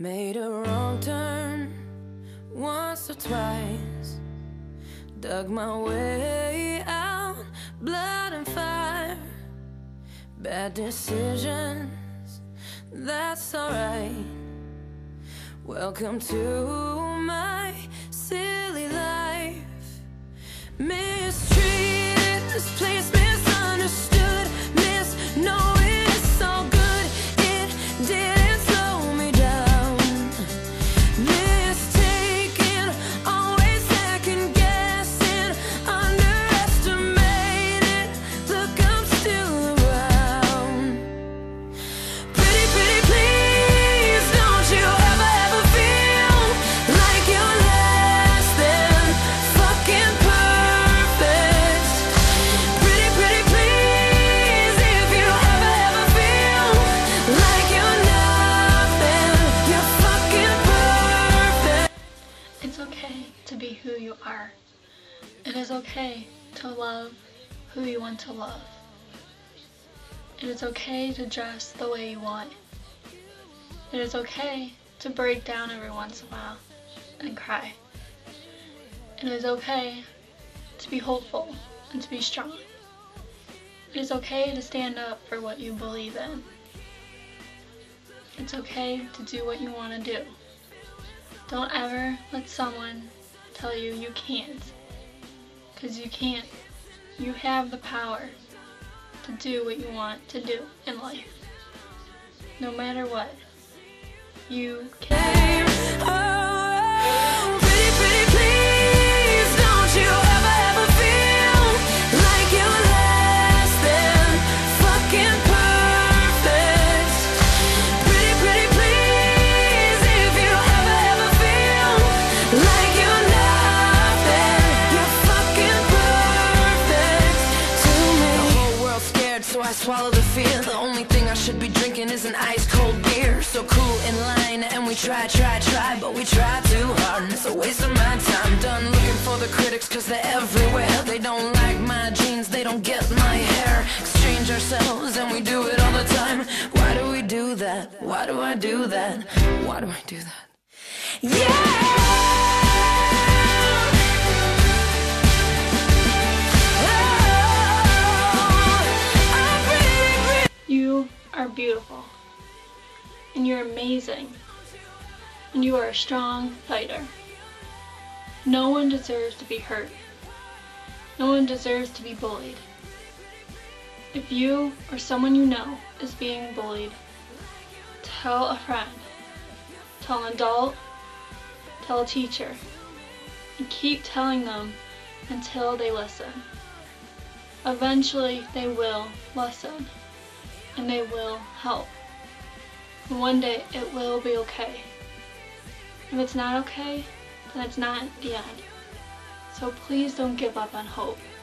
Made a wrong turn once or twice, dug my way out, blood and fire. Bad decisions, that's alright. Welcome to my silly life. Mistreated, misplaced, misunderstood, misknowing it's all good. It didn't slow me down. Mistaken, always second guessing, underestimated. Look, I'm still around. Pretty, pretty, please, don't you ever feel like you're less than fucking perfect. Pretty, pretty, please, if you ever feel like you're nothing, you're fucking perfect. It's okay to be who you are. It is okay to love who you want to love. It is okay to dress the way you want. It is okay to break down every once in a while and cry. It is okay to be hopeful and to be strong. It is okay to stand up for what you believe in. It's okay to do what you want to do. Don't ever let someone tell you you can't. Because you can't. You have the power to do what you want to do in life. No matter what. You can. Pretty, pretty, please, don't you ever feel like you're less than fucking perfect. Pretty, pretty, please, if you ever feel like you're nothing, you're fucking perfect to me. The whole world's scared, so I swallow the fear. The only thing I should be drinking is an ice cold beer. So cool in line, and we try, but we try too hard, and it's a waste of my time. Done looking for the critics, cause they're everywhere. They don't like my jeans, they don't get my hair. Exchange ourselves, and we do it all the time. Why do we do that? Why do I do that? Why do I do that? You are beautiful. And you're amazing. And you are a strong fighter. No one deserves to be hurt. No one deserves to be bullied. If you or someone you know is being bullied, tell a friend, tell an adult, tell a teacher, and keep telling them until they listen. Eventually they will listen, and they will help. And one day it will be okay. If it's not okay, then it's not the end. So please don't give up on hope.